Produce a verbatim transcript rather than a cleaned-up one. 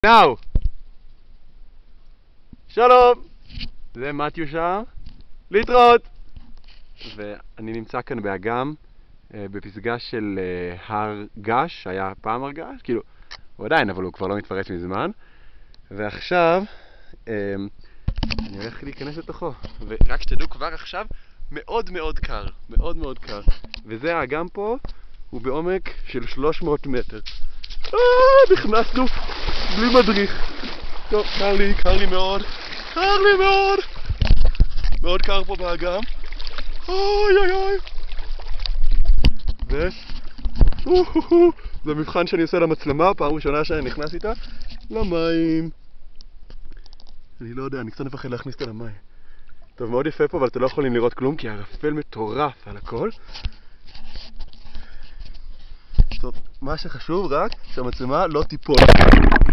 נאו! שלום! זה מתיו שם, להתראות! ואני נמצא כאן באגם, בפסגה של הר גש, היה פעם הר גש, כאילו, הוא עדיין, אבל הוא כבר לא מתפרץ מזמן. ועכשיו, אני הולך להיכנס לתוכו, ורק שתדעו כבר עכשיו, מאוד מאוד קר, מאוד מאוד קר. וזה האגם פה, הוא בעומק של שלוש מאות מטר. אה, נכנסנו בלי מדריך. טוב, קר לי, קר לי מאוד, קר לי מאוד. מאוד קר פה באגם. אוי אוי אוי. ו... זה מבחן שאני עושה למצלמה, פעם ראשונה שאני נכנס איתה למים. אני לא יודע, אני קצת מפחד להכניס אותה למים. טוב, מאוד יפה פה, אבל אתם לא יכולים לראות כלום, כי הערפל מטורף על הכל. טוב, מה שחשוב רק שהמצלמה לא תיפול.